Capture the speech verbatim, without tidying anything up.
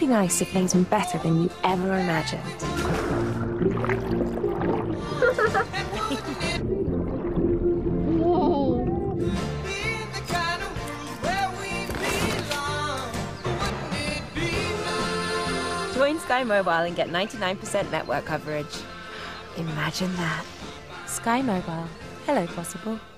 nice if things went better than you ever imagined. Join Sky Mobile and get ninety-nine percent network coverage. Imagine that. Sky Mobile. Hello, possible.